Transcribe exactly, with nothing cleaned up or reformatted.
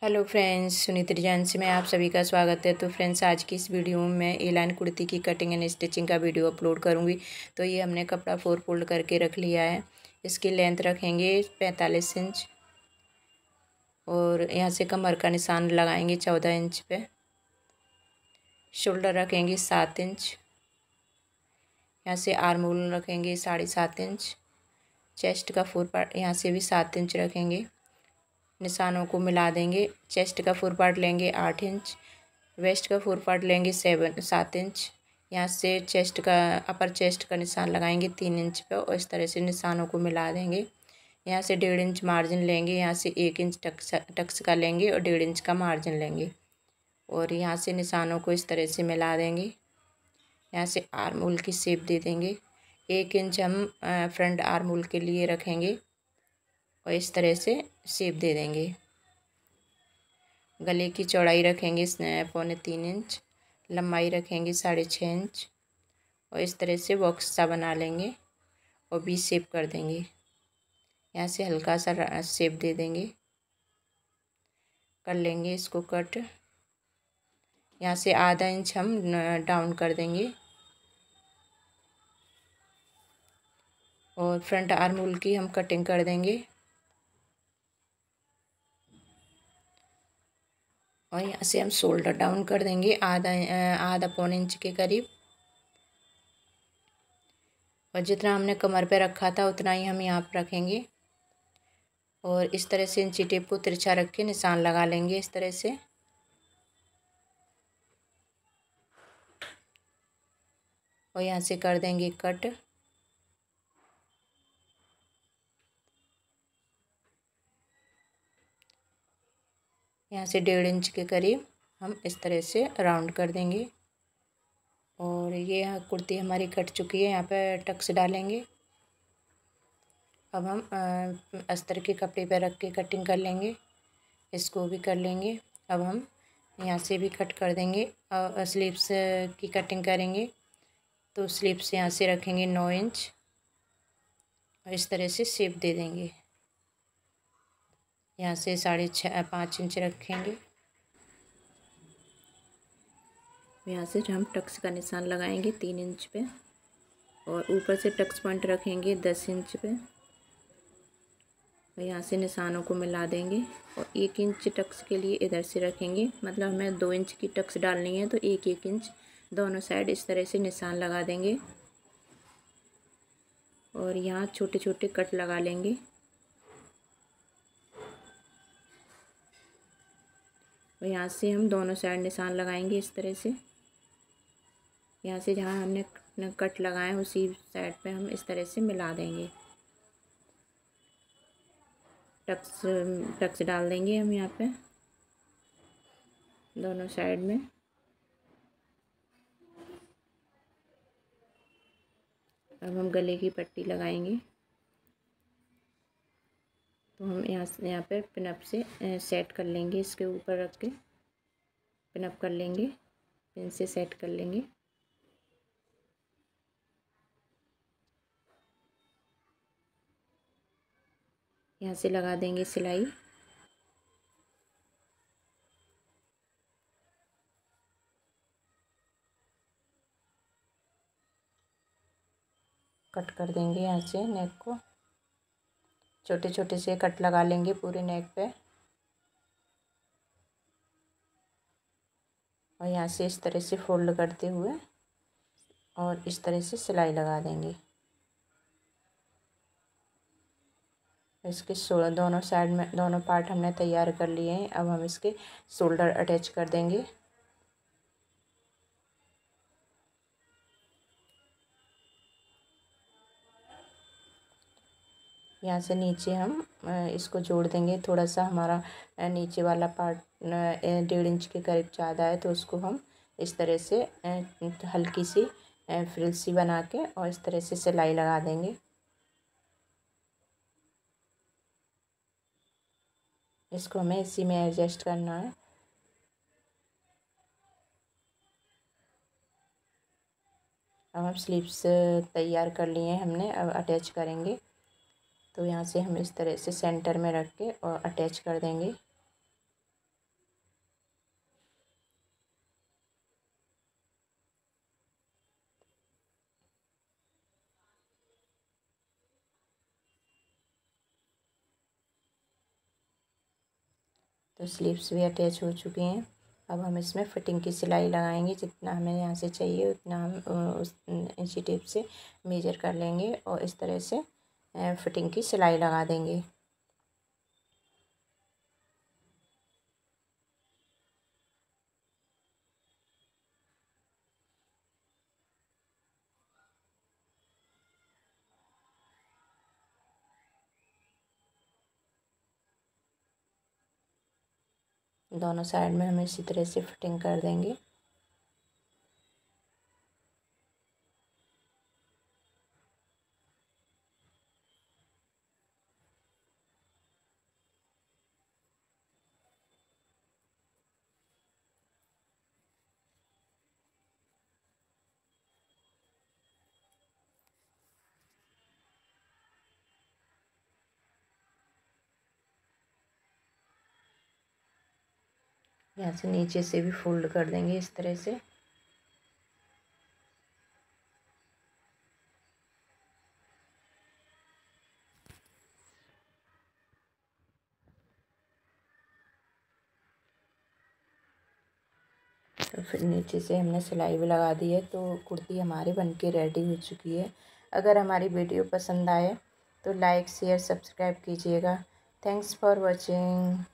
Hello friends, Suniti agency में आप सभी का स्वागत है। तो फ्रेंड्स, आज की इस वीडियो में मैं ए लाइन कुर्ती की कटिंग एंड स्टिचिंग का वीडियो अपलोड करूंगी। तो ये हमने कपड़ा फोर फोल्ड करके रख लिया है। इसकी लेंथ रखेंगे पैंतालीस इंच और यहाँ से कमर का निशान लगाएंगे चौदह इंच पे। शोल्डर रखेंगे सात इंच। यहाँ से आर्म होल रखेंगे साढ़े सात इंच। चेस्ट का फोर पार्ट यहाँ से भी सात इंच रखेंगे। निशानों को मिला देंगे। चेस्ट का फोर पार्ट लेंगे आठ इंच। वेस्ट का फोर पार्ट लेंगे सेवन सात इंच। यहाँ से चेस्ट का अपर चेस्ट का निशान लगाएंगे तीन इंच पे और इस तरह से निशानों को मिला देंगे। यहाँ से डेढ़ इंच मार्जिन लेंगे। यहाँ से एक इंच टक्स टक्स का लेंगे और डेढ़ इंच का मार्जिन लेंगे और यहाँ से निशानों को इस तरह से मिला देंगे। यहाँ से आर्म होल की शेप दे देंगे। एक इंच हम फ्रंट आर्म होल के लिए रखेंगे और इस तरह से शेप दे देंगे। गले की चौड़ाई रखेंगे पौने तीन इंच। लंबाई रखेंगे साढ़े छः इंच और इस तरह से बॉक्स सा बना लेंगे और भी शेप कर देंगे। यहाँ से हल्का सा शेप दे देंगे, कर लेंगे इसको कट। यहाँ से आधा इंच हम डाउन कर देंगे और फ्रंट आर्म होल की हम कटिंग कर देंगे और यहाँ से हम शोल्डर डाउन कर देंगे आधा आधा पौन इंच के करीब। और जितना हमने कमर पे रखा था उतना ही हम यहाँ पर रखेंगे और इस तरह से इंची टेप को तिरछा रख के निशान लगा लेंगे इस तरह से। और यहाँ से कर देंगे कट। यहाँ से डेढ़ इंच के करीब हम इस तरह से राउंड कर देंगे और ये यहाँ कुर्ती हमारी कट चुकी है। यहाँ पे टक्स डालेंगे। अब हम अस्तर के कपड़े पे रख के कटिंग कर लेंगे। इसको भी कर लेंगे। अब हम यहाँ से भी कट कर देंगे और स्लीव्स की कटिंग करेंगे। तो स्लीव्स यहाँ से रखेंगे नौ इंच और इस तरह से शेप दे देंगे। यहाँ से साढ़े छः पाँच इंच रखेंगे। यहाँ से हम टक्स का निशान लगाएंगे तीन इंच पे और ऊपर से टक्स पॉइंट रखेंगे दस इंच पे और यहाँ से निशानों को मिला देंगे और एक इंच टक्स के लिए इधर से रखेंगे। मतलब हमें दो इंच की टक्स डालनी है तो एक एक इंच दोनों साइड इस तरह से निशान लगा देंगे और यहाँ छोटे छोटे कट लगा लेंगे। और यहाँ से हम दोनों साइड निशान लगाएंगे इस तरह से। यहाँ से जहाँ हमने कट लगाए उसी साइड पे हम इस तरह से मिला देंगे। टक्स टक्स डाल देंगे हम यहाँ पे दोनों साइड में। अब हम गले की पट्टी लगाएंगे। तो हम यहाँ से यहाँ पे पिनअप से सेट कर लेंगे। इसके ऊपर रख के पिनअप कर लेंगे, पिन से सेट कर लेंगे। यहाँ से लगा देंगे सिलाई। कट कर देंगे यहाँ से नेक को। छोटे छोटे से कट लगा लेंगे पूरे नेक पे और यहाँ से इस तरह से फोल्ड करते हुए और इस तरह से सिलाई लगा देंगे। इसके दोनों साइड में दोनों पार्ट हमने तैयार कर लिए हैं। अब हम इसके शोल्डर अटैच कर देंगे। यहाँ से नीचे हम इसको जोड़ देंगे। थोड़ा सा हमारा नीचे वाला पार्ट डेढ़ इंच के करीब ज़्यादा है तो उसको हम इस तरह से हल्की सी फ्रिल सी बना के और इस तरह से सिलाई लगा देंगे। इसको हमें इसी में एडजस्ट करना है। अब हम स्लीव्स तैयार कर लिए हैं हमने, अब अटैच करेंगे। तो यहाँ से हम इस तरह से सेंटर में रख के और अटैच कर देंगे। तो स्लीव्स भी अटैच हो चुकी हैं। अब हम इसमें फिटिंग की सिलाई लगाएंगे। जितना हमें यहाँ से चाहिए उतना हम उस इंची टेप से मेजर कर लेंगे और इस तरह से फिटिंग की सिलाई लगा देंगे। दोनों साइड में हम इसी तरह से फिटिंग कर देंगे। यहाँ से नीचे से भी फोल्ड कर देंगे इस तरह से। तो फिर नीचे से हमने सिलाई भी लगा दी है। तो कुर्ती हमारी बनके रेडी हो चुकी है। अगर हमारी वीडियो पसंद आए तो लाइक शेयर सब्सक्राइब कीजिएगा। Thanks for watching.